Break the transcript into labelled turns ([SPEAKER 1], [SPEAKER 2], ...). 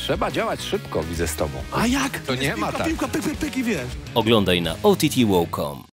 [SPEAKER 1] Trzeba działać szybko, widzę z tobą.
[SPEAKER 2] A jak?
[SPEAKER 1] To nie ma tak.
[SPEAKER 2] Piłka, pyk, pyk, pyk i wiesz.
[SPEAKER 3] Oglądaj na OTT.com.